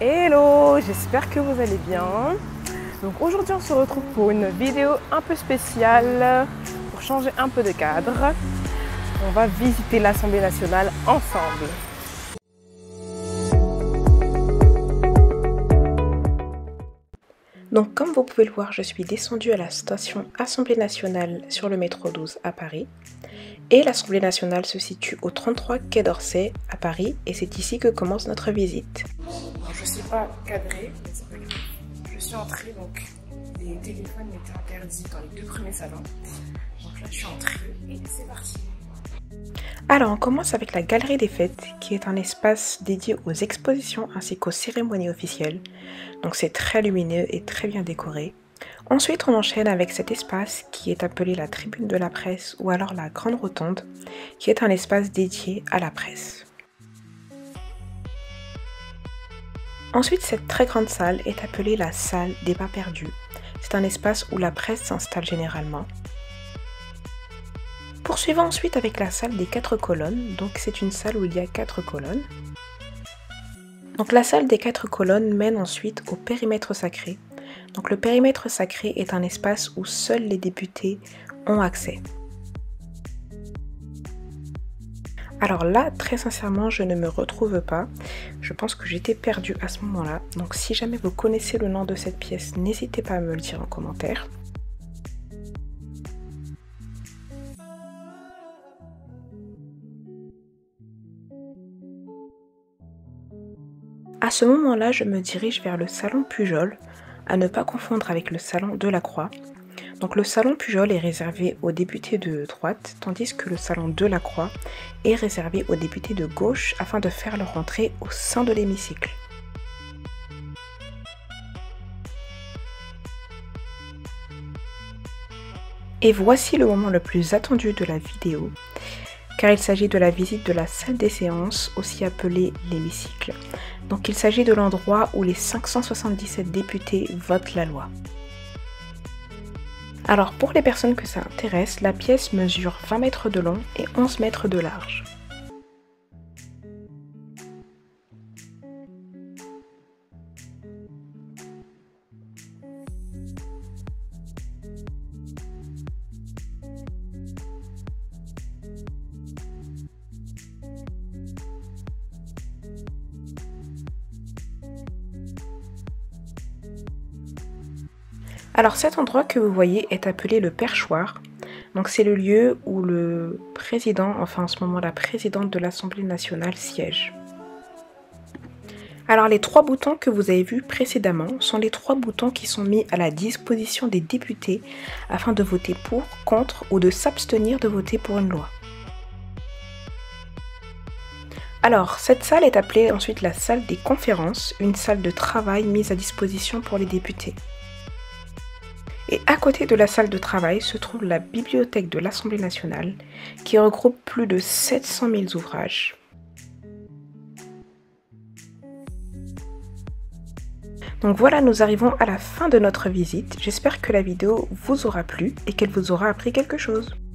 Hello, j'espère que vous allez bien. Donc aujourd'hui on se retrouve pour une vidéo un peu spéciale pour changer un peu de cadre. On va visiter l'Assemblée nationale ensemble. Donc comme vous pouvez le voir, je suis descendue à la station Assemblée nationale sur le métro 12 à Paris. Et l'Assemblée nationale se situe au 33 quai d'Orsay à Paris et c'est ici que commence notre visite. Je ne sais pas cadrer, mais c'est pas grave. Je suis entrée, donc les téléphones étaient interdits dans les deux premiers salons. Donc là je suis entrée et c'est parti. Alors on commence avec la Galerie des Fêtes qui est un espace dédié aux expositions ainsi qu'aux cérémonies officielles. Donc c'est très lumineux et très bien décoré. Ensuite on enchaîne avec cet espace qui est appelé la Tribune de la Presse ou alors la Grande Rotonde qui est un espace dédié à la presse. Ensuite cette très grande salle est appelée la salle des pas perdus. C'est un espace où la presse s'installe généralement. Poursuivons ensuite avec la salle des 4 colonnes, donc c'est une salle où il y a 4 colonnes. Donc la salle des 4 colonnes mène ensuite au périmètre sacré. Donc le périmètre sacré est un espace où seuls les députés ont accès. Alors là, très sincèrement, je ne me retrouve pas. Je pense que j'étais perdue à ce moment-là. Donc si jamais vous connaissez le nom de cette pièce, n'hésitez pas à me le dire en commentaire. À ce moment-là, je me dirige vers le salon Pujol, à ne pas confondre avec le salon Delacroix. Donc le salon Pujol est réservé aux députés de droite, tandis que le salon Delacroix est réservé aux députés de gauche afin de faire leur entrée au sein de l'hémicycle. Et voici le moment le plus attendu de la vidéo, car il s'agit de la visite de la salle des séances, aussi appelée l'hémicycle. Donc il s'agit de l'endroit où les 577 députés votent la loi. Alors pour les personnes que ça intéresse, la pièce mesure 20 mètres de long et 11 mètres de large. Alors cet endroit que vous voyez est appelé le perchoir. Donc c'est le lieu où le président, enfin en ce moment la présidente de l'Assemblée nationale siège. Alors les 3 boutons que vous avez vus précédemment sont les 3 boutons qui sont mis à la disposition des députés afin de voter pour, contre ou de s'abstenir de voter pour une loi. Alors cette salle est appelée ensuite la salle des conférences, une salle de travail mise à disposition pour les députés. Et à côté de la salle de travail se trouve la bibliothèque de l'Assemblée nationale qui regroupe plus de 700 000 ouvrages. Donc voilà, nous arrivons à la fin de notre visite. J'espère que la vidéo vous aura plu et qu'elle vous aura appris quelque chose.